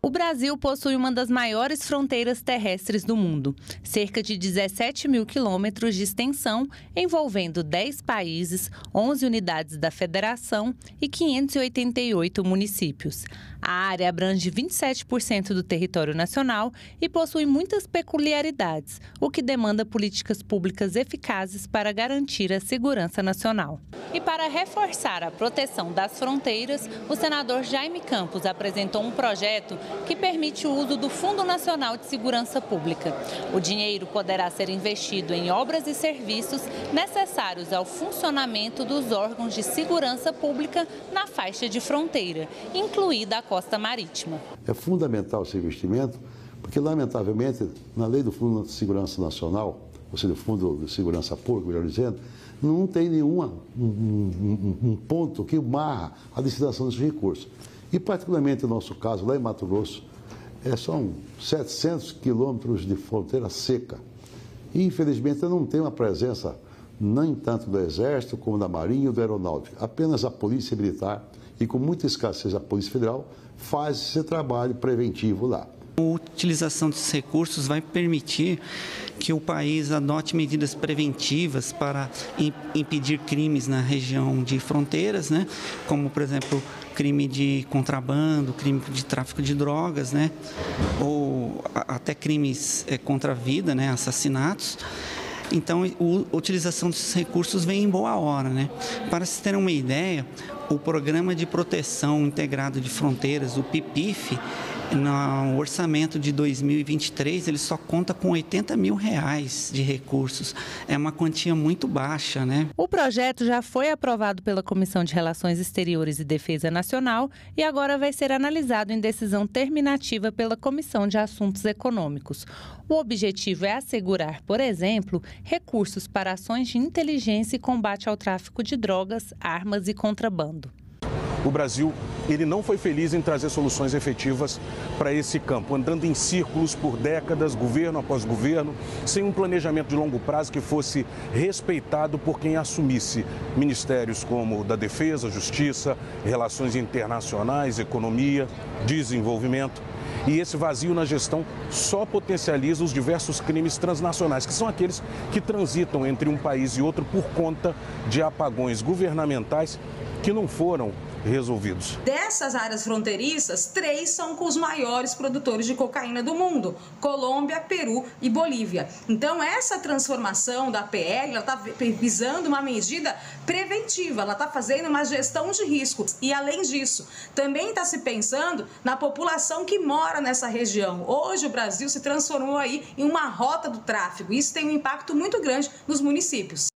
O Brasil possui uma das maiores fronteiras terrestres do mundo, cerca de 17 mil quilômetros de extensão, envolvendo 10 países, 11 unidades da federação e 588 municípios. A área abrange 27% do território nacional e possui muitas peculiaridades, o que demanda políticas públicas eficazes para garantir a segurança nacional. E para reforçar a proteção das fronteiras, o senador Jaime Campos apresentou um projeto que permite o uso do Fundo Nacional de Segurança Pública. O dinheiro poderá ser investido em obras e serviços necessários ao funcionamento dos órgãos de segurança pública na faixa de fronteira, incluída a costa marítima. É fundamental esse investimento, porque, lamentavelmente, na lei do Fundo de Segurança Nacional, ou seja, do Fundo de Segurança Pública, melhor dizendo, não tem um ponto que marra a destinação desses recursos. E, particularmente no nosso caso, lá em Mato Grosso, são 700 quilômetros de fronteira seca. E, infelizmente, não tem uma presença nem tanto do Exército como da Marinha ou da Aeronáutica. Apenas a Polícia Militar e, com muita escassez, a Polícia Federal faz esse trabalho preventivo lá. A utilização desses recursos vai permitir que o país adote medidas preventivas para impedir crimes na região de fronteiras, né? Como, por exemplo, crime de contrabando, crime de tráfico de drogas, né? Ou até crimes contra a vida, né? Assassinatos. Então, a utilização desses recursos vem em boa hora, né? Para se ter uma ideia, o Programa de Proteção Integrado de Fronteiras, o PIPIF, no orçamento de 2023, ele só conta com R$80 mil de recursos. É uma quantia muito baixa, né? O projeto já foi aprovado pela Comissão de Relações Exteriores e Defesa Nacional e agora vai ser analisado em decisão terminativa pela Comissão de Assuntos Econômicos. O objetivo é assegurar, por exemplo, recursos para ações de inteligência e combate ao tráfico de drogas, armas e contrabando. O Brasil, ele não foi feliz em trazer soluções efetivas para esse campo, andando em círculos por décadas, governo após governo, sem um planejamento de longo prazo que fosse respeitado por quem assumisse ministérios como da Defesa, Justiça, Relações Internacionais, Economia, Desenvolvimento. E esse vazio na gestão só potencializa os diversos crimes transnacionais, que são aqueles que transitam entre um país e outro por conta de apagões governamentais que não foram resolvidos. Dessas áreas fronteiriças, 3 são com os maiores produtores de cocaína do mundo: Colômbia, Peru e Bolívia. Então, essa transformação da PL, ela está visando uma medida preventiva, ela está fazendo uma gestão de riscos. E, além disso, também está se pensando na população que mora nessa região. Hoje, o Brasil se transformou aí em uma rota do tráfico. Isso tem um impacto muito grande nos municípios.